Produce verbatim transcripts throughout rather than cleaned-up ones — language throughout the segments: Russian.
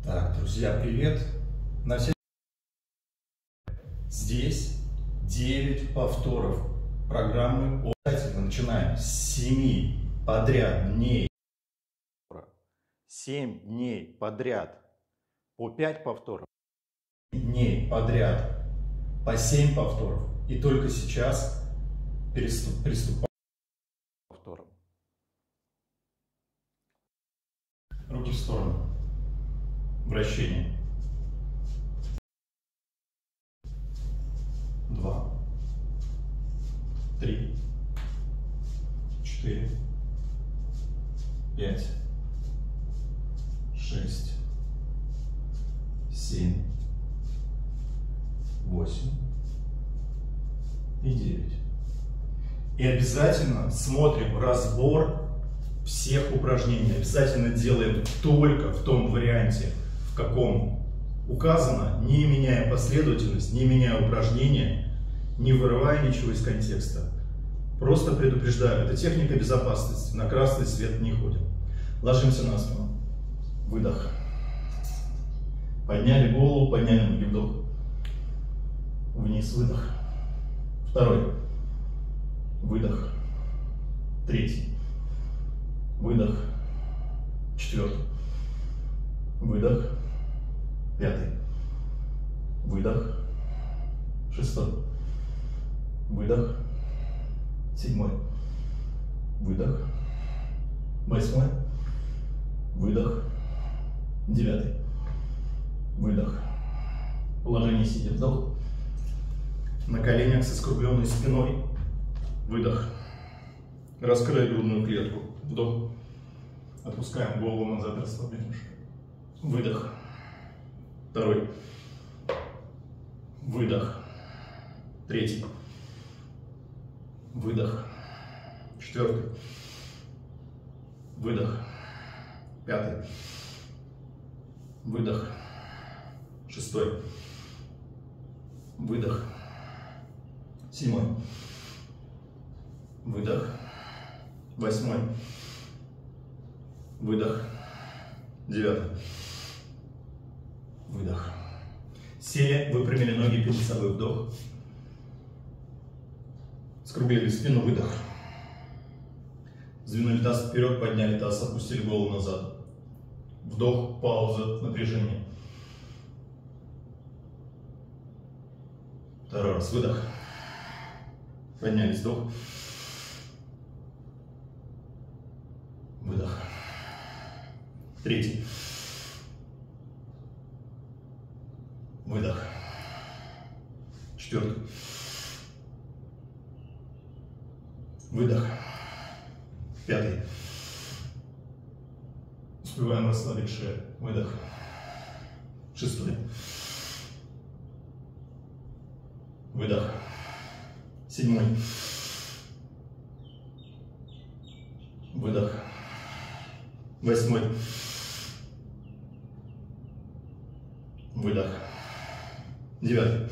Так, друзья, привет! На все... Здесь девять повторов программы. Обязательно начинаем с семи подряд дней. семь дней подряд по пять повторов. Дней подряд по семь повторов. И только сейчас приступаем к повторам. Руки в сторону. Вращение. Два, три, четыре, пять, шесть, семь, восемь и девять. И обязательно смотрим разбор всех упражнений. Обязательно делаем только в том варианте, в каком указано, не меняя последовательность, не меняя упражнения, не вырывая ничего из контекста. Просто предупреждаю, это техника безопасности, на красный свет не ходим. Ложимся на спину. Выдох. Подняли голову, подняли ноги, вдох. Вниз, выдох. Второй. Выдох. Третий. Выдох. Четвертый. Выдох. Пятый. Выдох. Шестой. Выдох. Седьмой. Выдох. Восьмой. Выдох. Девятый. Выдох. Положение сидя. Вдох. На коленях со скругленной спиной. Выдох. Раскрыли грудную клетку. Вдох. Отпускаем голову назад, расслабляем шею. Выдох. Второй. Выдох. Третий. Выдох. Четвертый. Выдох. Пятый. Выдох. Шестой. Выдох. Седьмой. Выдох. Восьмой. Выдох. Девятый. Выдох. Сели, выпрямили ноги перед собой, вдох. Скруглили спину, выдох. Сдвинули таз вперед, подняли таз, опустили голову назад. Вдох, пауза, напряжение. Второй раз, выдох. Поднялись, вдох. Выдох. Третий. Выдох. Четвертый. Выдох. Пятый. Успеваем расслабить шею. Выдох. Шестой. Выдох. Седьмой. Выдох. Восьмой. Выдох. Девятый.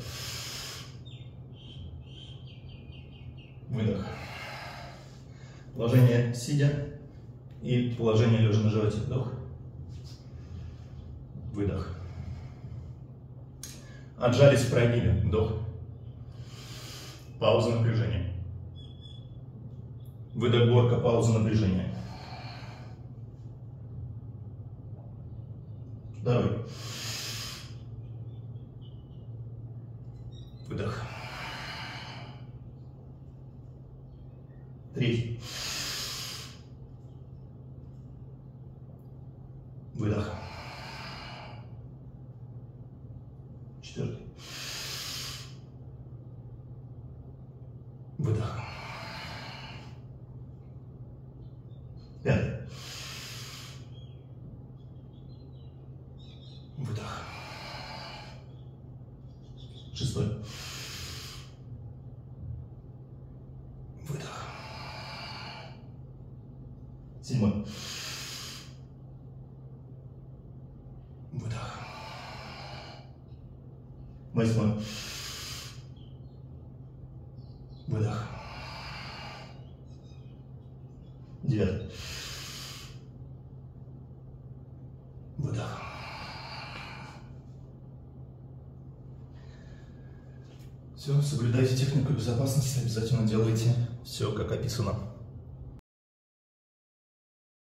Выдох. Положение сидя и положение лежа на животе. Вдох. Выдох. Отжались в прогибе. Вдох. Пауза, напряжение. Выдох, горка, пауза, напряжение. Второй. Выдох. Третий. Выдох. Четвертый. Выдох. Пятый. Выдох. Шестой. Выдох. Седьмой. Выдох. Восьмой. Выдох. Девятый. Выдох. Все, соблюдайте технику безопасности, обязательно делайте все, как описано.